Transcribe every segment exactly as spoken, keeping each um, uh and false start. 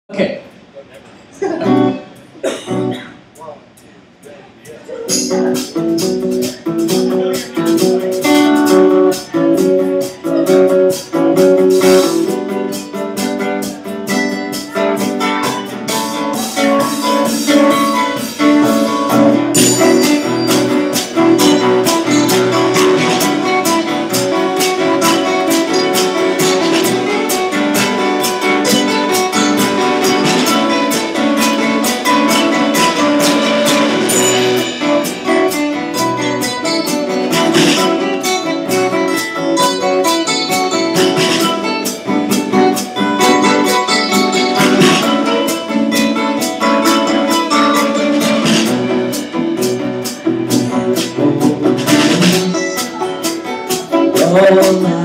Okay. All my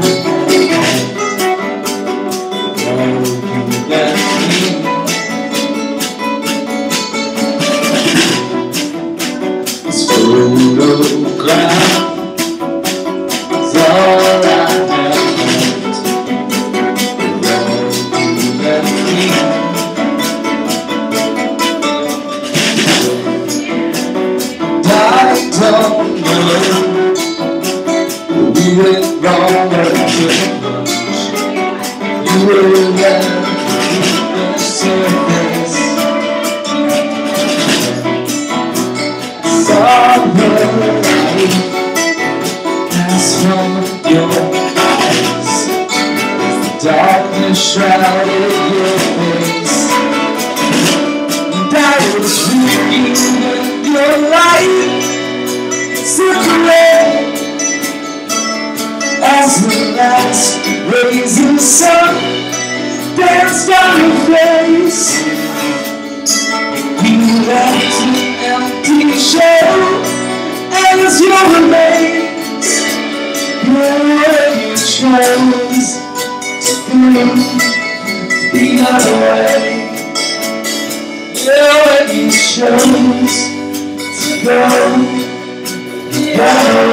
this photograph is all I have. All you left me. I don't know. We went wrong but too much. You were there on the surface. Saw the light pass from your eyes. The darkness shrouded your face, and I was reading with your light separate. As the last rays of the sun danced on your face, you left an empty shell as your remains. Yeah, you chose to go the other way. Yeah, you chose to go the other way.